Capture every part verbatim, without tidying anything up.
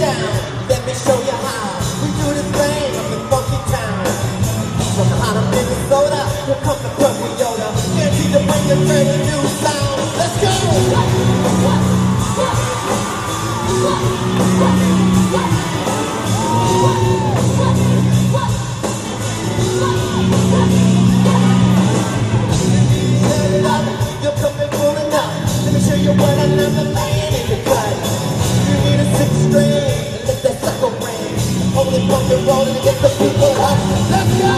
down. Let me show you how we do this thing up in funky town. From Harlem, Minnesota, here comes the Purple Yoda. Guaranteed to bring you brand new sound. Let's go! You're coming rolling up. Let me show you what I'm laying in the cut. You need a six string and let that sucker ring. Only pump and roll to get the people up. Let's go!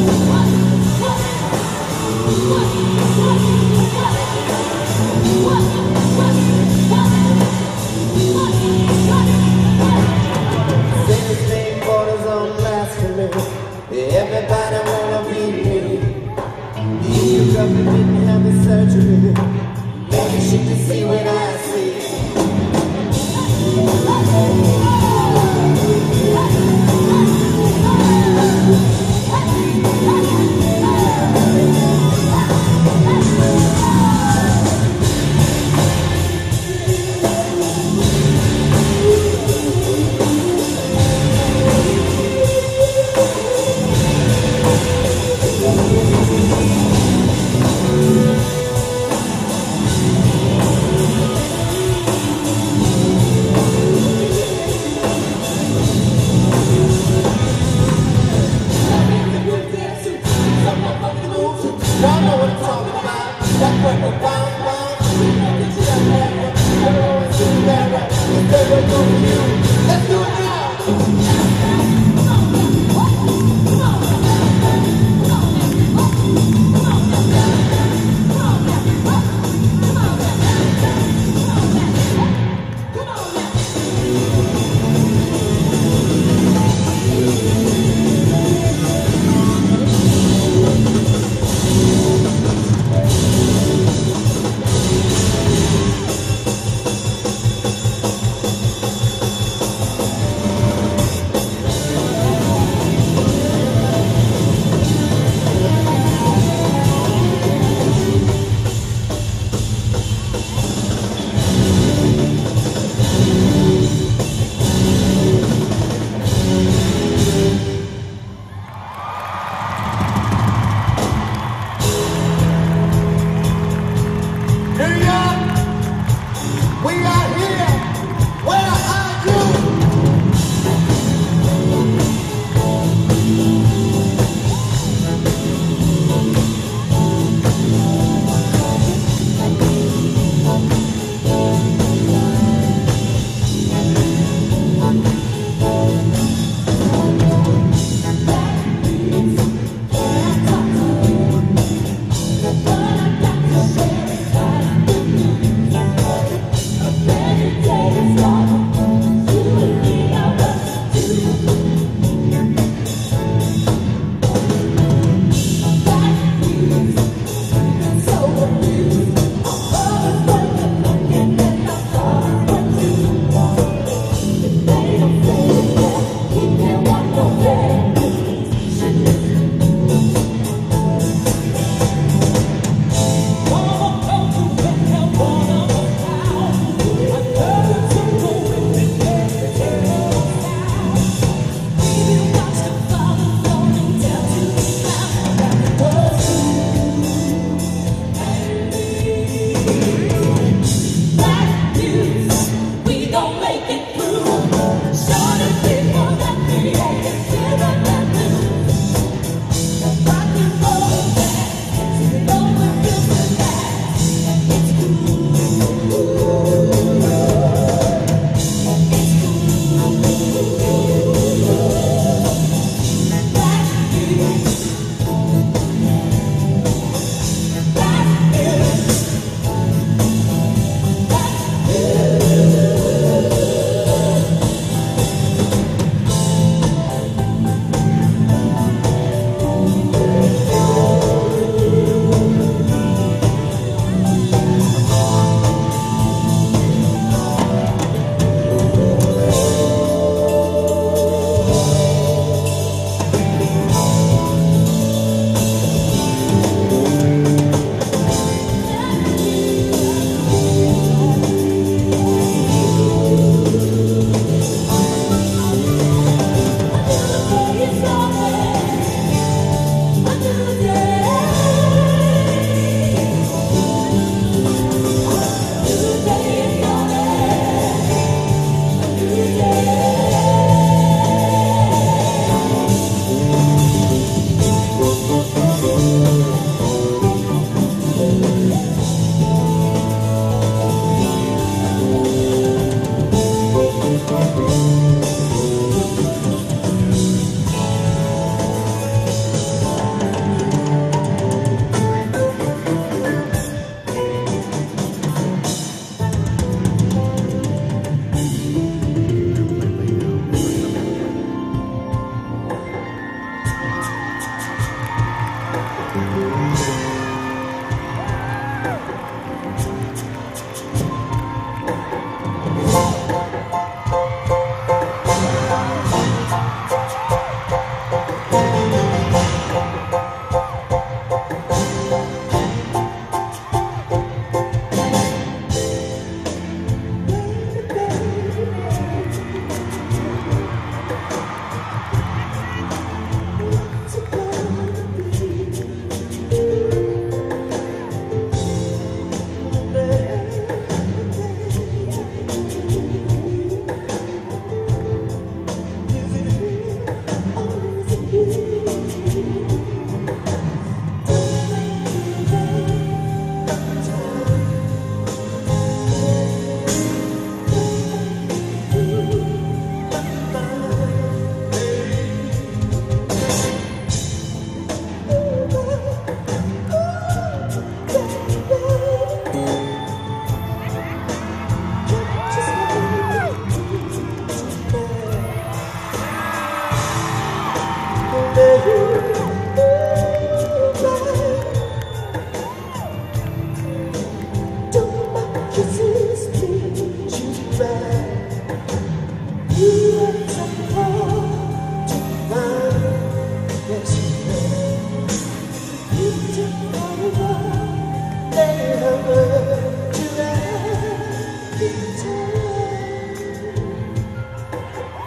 Say the same borders on blasphemy. Everybody wanna beat me. You government didn't have a surgery. Maybe she can see what I see. Y'all know what I'm talking about. That purple bomb bomb. Let's do it now.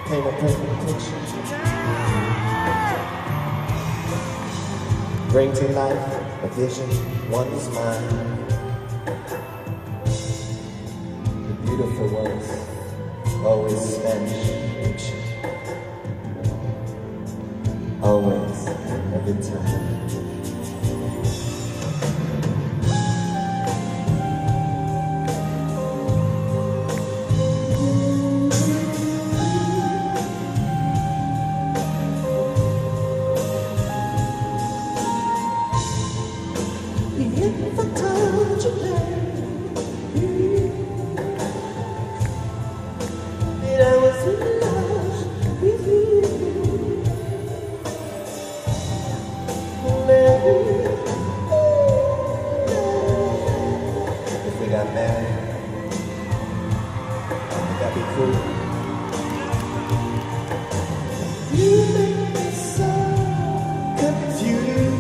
paint a perfect picture. Bring to life a vision, one's mind. The beautiful ones, always Spanish picture. Always, every time. If I told you, baby, that I was in love with you, baby, if we got married, that'd be cool. You make me so confused.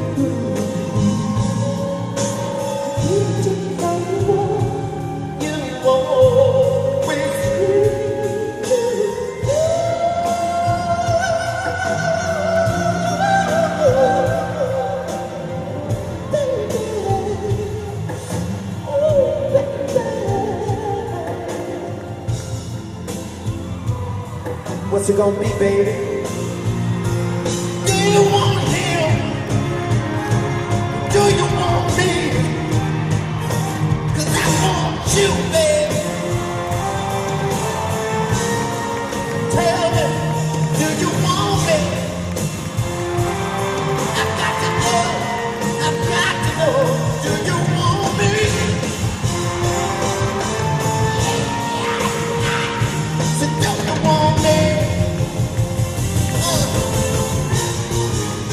What's it gonna be, baby? Do you want him? Do you want me? 'Cause I want you, baby. Tell me, do you want me? I've got to know, I've got to know, do you want me? So do you want me?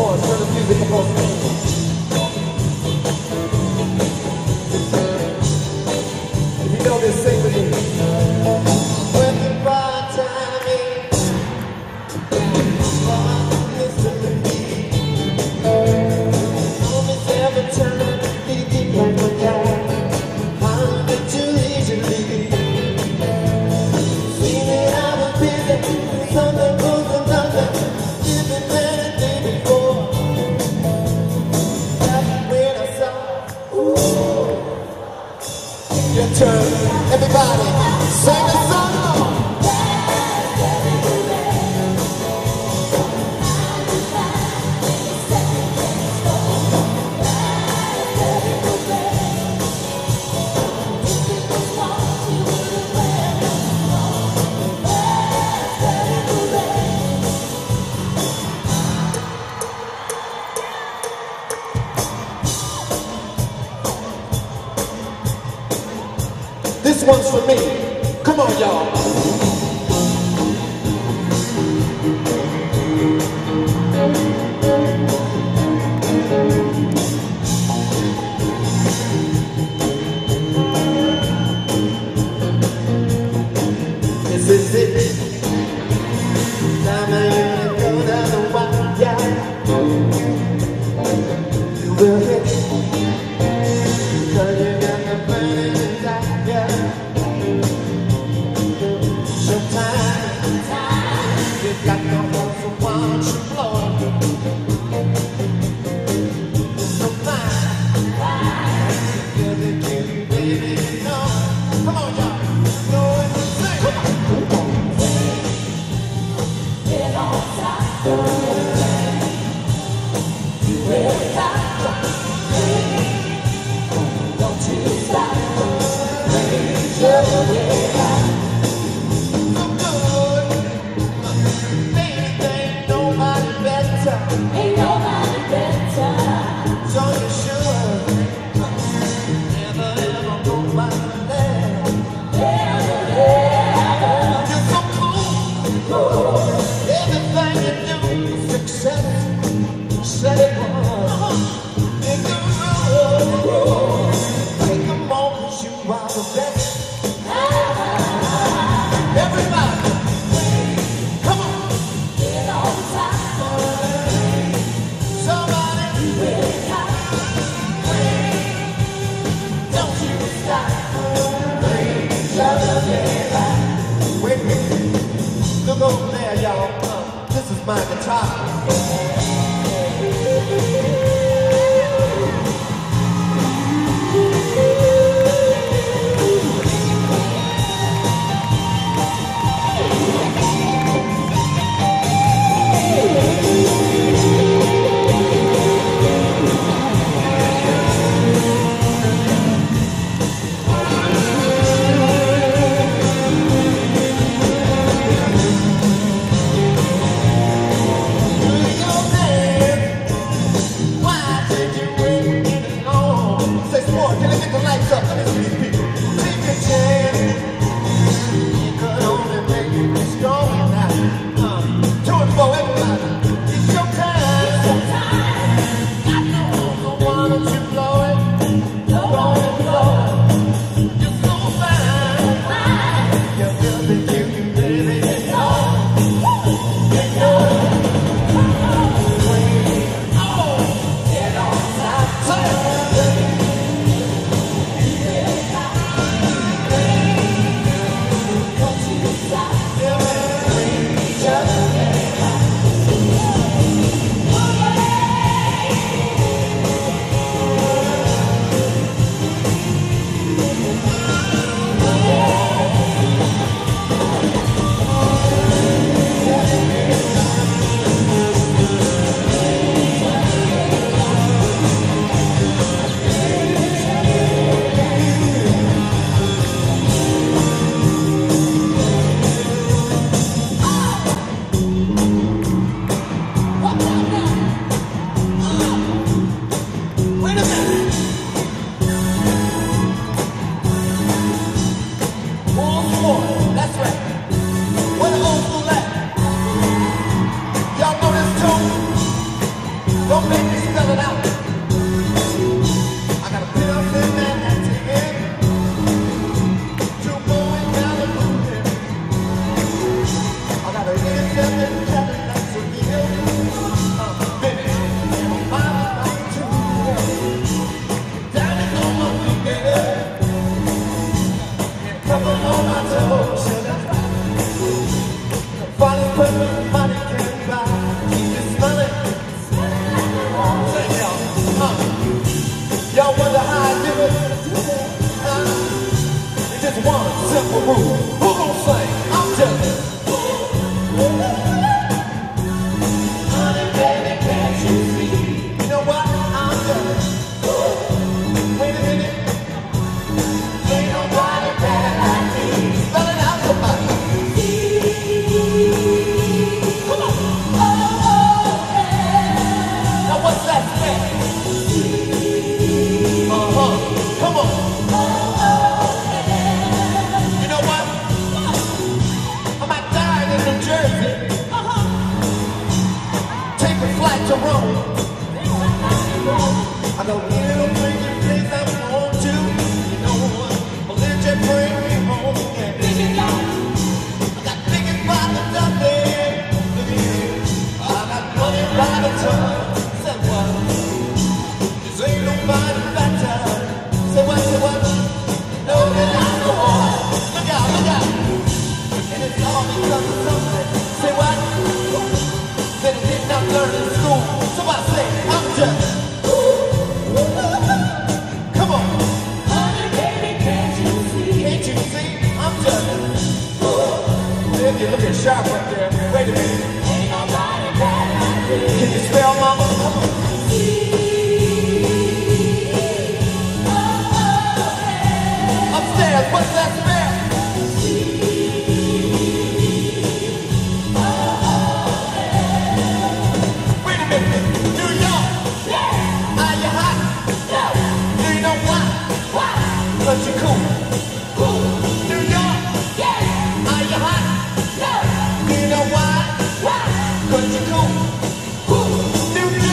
boys, turn the music up on stage. If you know this, sing with me. When the bright time is, listen to me. Almost every time you get back my guy, I'm too easily. See that I was busy, something goes on nothing, different than the day before. That's when I saw, ooh, your turn, everybody, sing the song. This one's for me. Come on, y'all. This is it. Time I usually go down the wild, yeah. You will hit. Cause you got the burning inside, yeah. You got no hope for once you blow. So fine, good to you, baby, you know. Come on, y'all, know what to say. Come on, get on top. You will stop. Don't you stop. Just get out. Ain't nobody better. So you sure never ever go by there. Never, never. You're so cool. Everything you do is success. Say it was in the road. Take a moment, you are the best. Everybody, come on. Get on top. Don't make me spell it out. I got a pin up in Manhattan, two going down the moon. I got a intercept in Cadillac, so yeah. Uh, baby, and I'm five on two. Down on my feet, and couple on my toes. Funny, perfect, money can't buy. Keep it smelling. Y'all wonder how I do it? Uh, it's just one simple rule. Who gon' sing? I'm just honey, baby, can't you see? You know what? I'm just wait a minute. Ain't nobody better like me. Spell it out, somebody. Come on. Oh, oh, yeah. Now what's that spell? Uh-huh. Come on. You know what? I'm out dying in New Jersey. Uh-huh. Take a flight to Rome. I know little crazy place I want to. You know what? Well, let you bring me home. Yeah. I got tickets by the dozen. Look at here. I got money by the ton. Said what? This ain't nobody better. Say what, say what? No, that I know all. Look out, look out. And it's all because of something. Say what? That I did not learn in school. So I say, I'm just. Come on. Honey, baby, can't you see? Can't you see? I'm just. If you're looking sharp up there, wait a minute. Ain't nobody better like me. Can you spell, mama? Come on. Upstairs, what's that spell? Wait a minute. New York. Yeah. Are you hot? No. Do you know why? Why? Cause you're cool. Cool. New York. Yeah. Are you hot? No. Do you know why? Why? Cause you're cool. Cool. New York.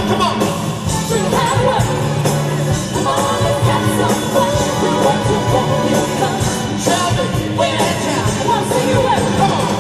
Come on. Through hard work. Come on, let's have some fun. We want to walk you come. Tell me, where that child? I want to see you work. Come on.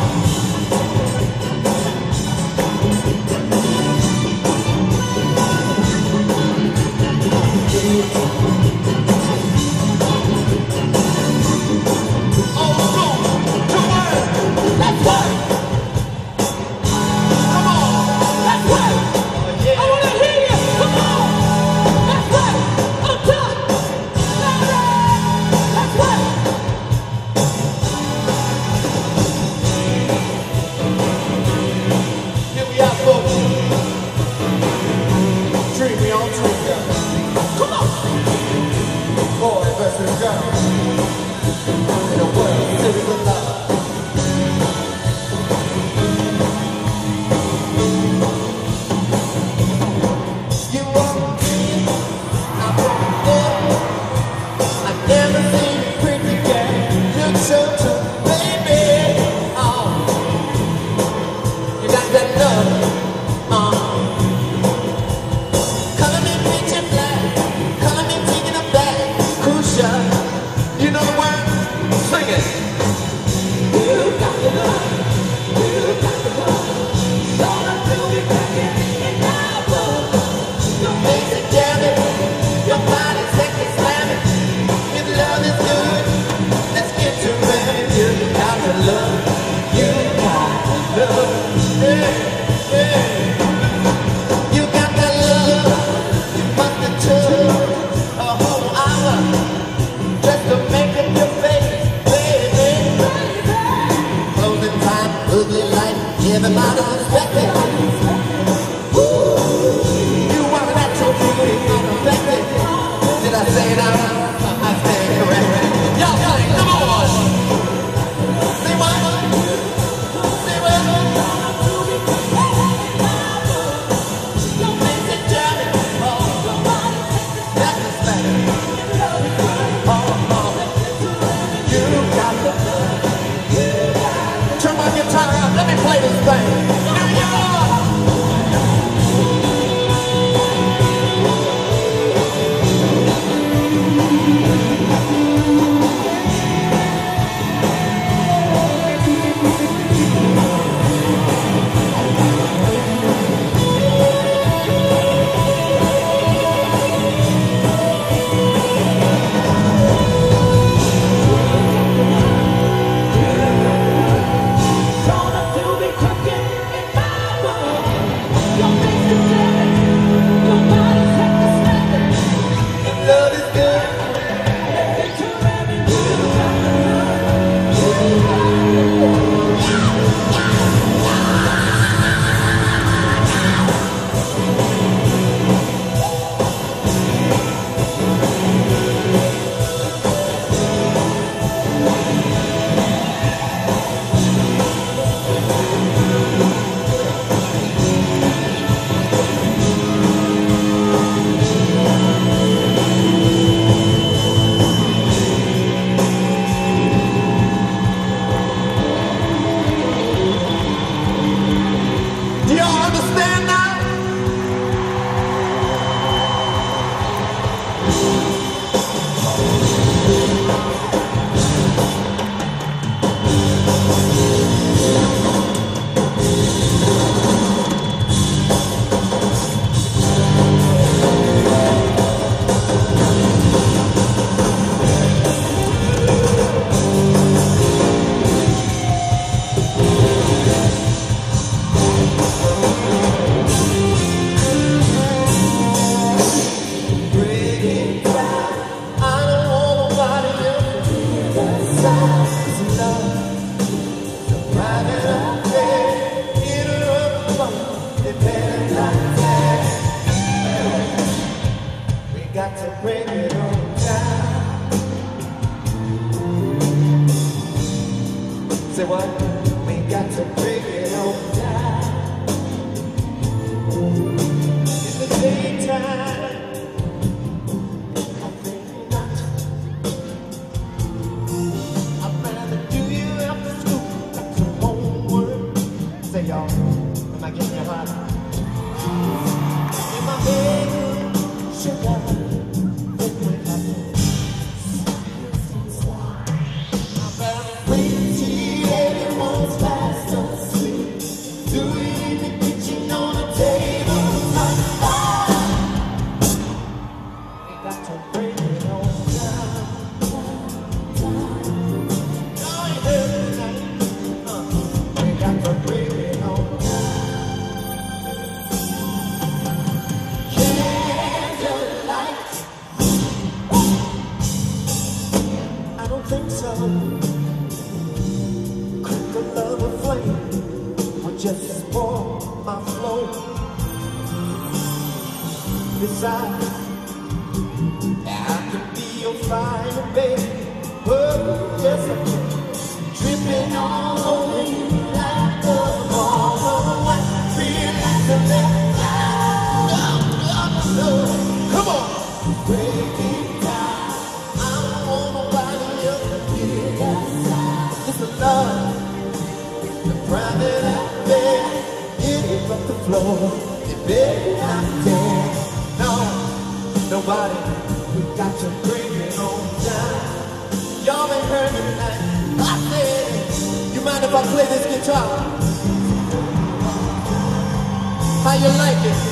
Everybody respect it. You want that so beauty unaffected. Did I say it out? I stand corrected. Y'all sing, come on. Say what? Say what? Ladies and gentlemen, oh, that's the slang. Oh, oh, you got the turn my guitar up, let me play this thing. Here you go! love, crack the love flame, or just spoil my flow. Besides, I can be your fire, baby. Oh, yes, I can. Dripping all over you like the fall of a white feeling. Come on, break it down. I don't want nobody else to feel that. It's a love, the private out there, it is up the floor. You better not dare. No, nobody, we got you bringing on down. Y'all ain't heard me tonight. I said, you mind if I play this guitar? How you like it?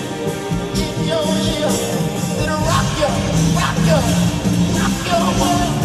Rock your, rock your, rock your world.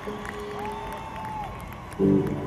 Thank you.